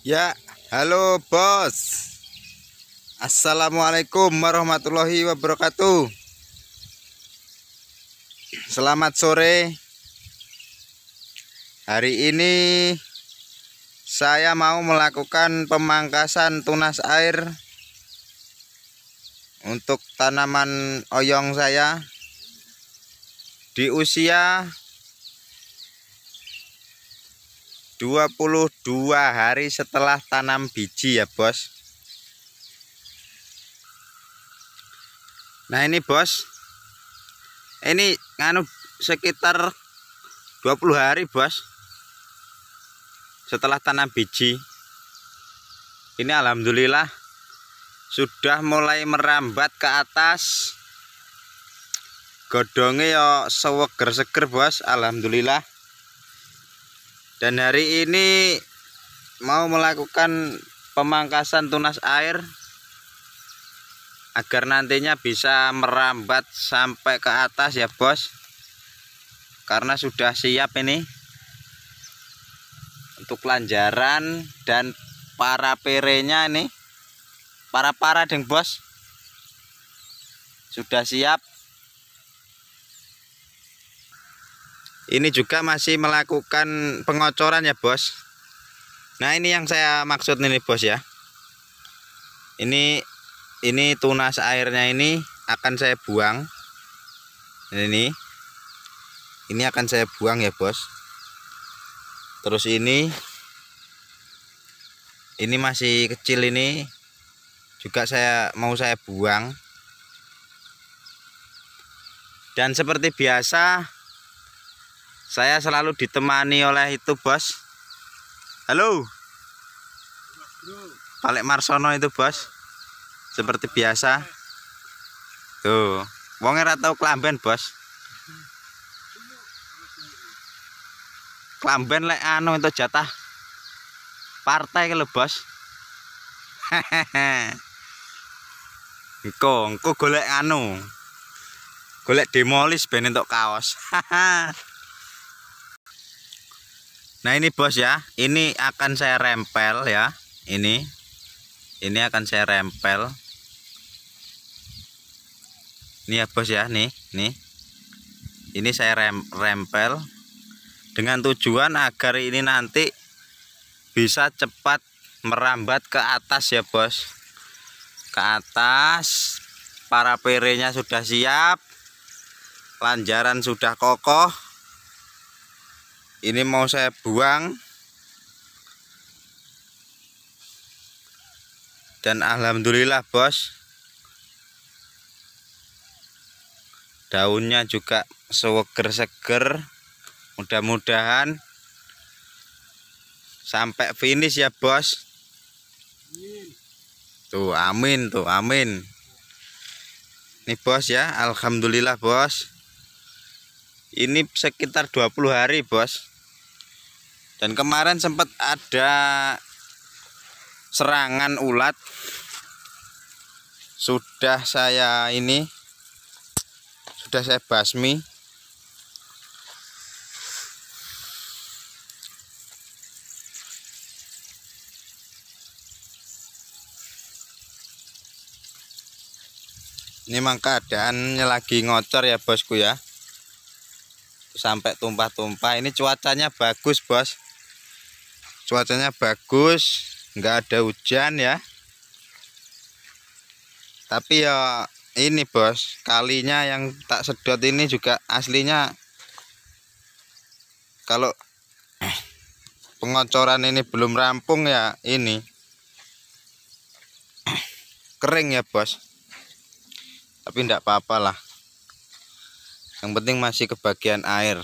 Ya, halo bos. Assalamualaikum warahmatullahi wabarakatuh. Selamat sore. Hari ini saya mau melakukan pemangkasan tunas air untuk tanaman oyong saya di usia 22 hari setelah tanam biji ya bos. Nah ini bos, ini sekitar 20 hari bos setelah tanam biji. Ini alhamdulillah sudah mulai merambat ke atas. Godongnya ya seger bos, alhamdulillah. Dan hari ini mau melakukan pemangkasan tunas air agar nantinya bisa merambat sampai ke atas ya bos, karena sudah siap ini untuk lanjaran dan para perenya. Ini para deng bos sudah siap. Ini juga masih melakukan pengocoran ya bos. Nah ini yang saya maksud ini bos ya. Ini tunas airnya ini akan saya buang. Ini akan saya buang ya bos. Terus ini masih kecil, ini juga mau saya buang. Dan seperti biasa saya selalu ditemani oleh itu bos. Halo Pak Marsono itu bos, seperti biasa. Tuh wong ora tau klamben bos. Klamben lek itu jatah partai kalau bos. Engko golek golek demolis ben entuk kaos. Nah ini bos ya, ini akan saya rempel ya. Ini akan saya rempel. Ini ya bos ya, nih. Ini saya rempel dengan tujuan agar ini nanti bisa cepat merambat ke atas ya bos. Ke atas, para perenya sudah siap, lanjaran sudah kokoh. Ini mau saya buang. Dan alhamdulillah bos, daunnya juga seger. Mudah-mudahan sampai finish ya bos. Tuh amin, tuh amin. Ini bos ya, alhamdulillah bos. Ini sekitar 20 hari bos. Dan kemarin sempat ada serangan ulat. Sudah saya basmi. Ini memang keadaannya lagi ngocor ya bosku ya. Sampai tumpah-tumpah. Ini cuacanya bagus bos. Cuacanya bagus, nggak ada hujan ya. Tapi ya ini bos, kalinya yang tak sedot ini juga aslinya kalau pengocoran ini belum rampung ya ini kering ya bos. Tapi enggak apa-apa lah. Yang penting masih kebagian air.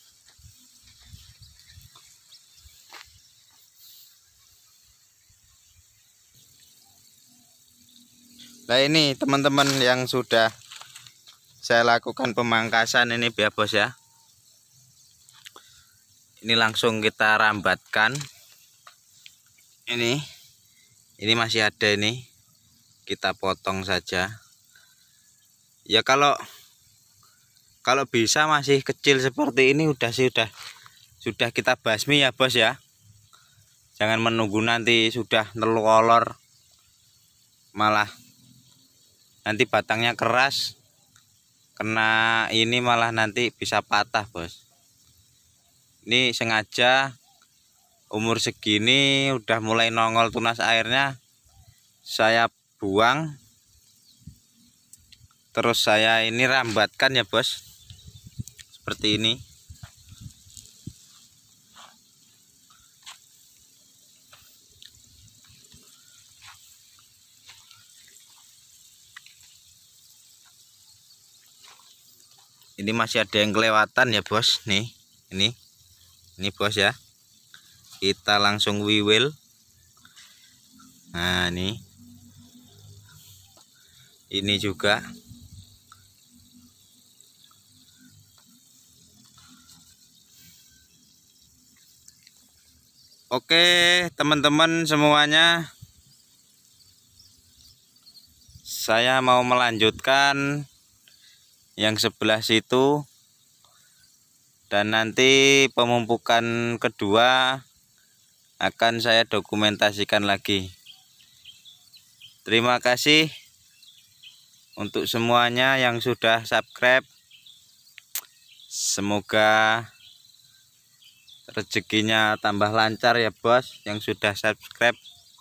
Nah ini teman-teman yang sudah saya lakukan pemangkasan ini ya bos ya. Ini langsung kita rambatkan. Ini masih ada, ini kita potong saja. Ya kalau bisa masih kecil seperti ini sudah kita basmi ya bos ya. Jangan menunggu nanti sudah nelolor, malah nanti batangnya keras, kena ini malah nanti bisa patah, bos. Ini sengaja umur segini udah mulai nongol tunas airnya, saya buang, terus saya ini rambatkan ya, bos, seperti ini. Ini masih ada yang kelewatan ya, bos. Nih, ini bos ya. Kita langsung wiwil. Nah, ini juga. Oke, teman-teman semuanya, saya mau melanjutkan yang sebelah situ, dan nanti pemumpukan kedua akan saya dokumentasikan lagi. Terima kasih untuk semuanya yang sudah subscribe. Semoga rezekinya tambah lancar ya, bos, yang sudah subscribe.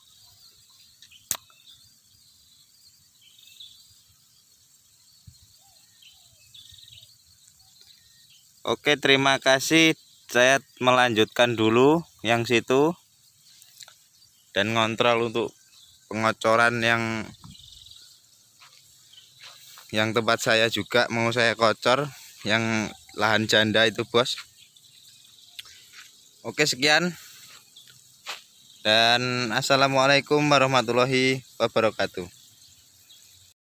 Oke, terima kasih. Saya melanjutkan dulu yang situ dan ngontrol untuk pengocoran yang tempat saya juga mau saya kocor, yang lahan janda itu, bos. Oke, sekian dan assalamualaikum warahmatullahi wabarakatuh.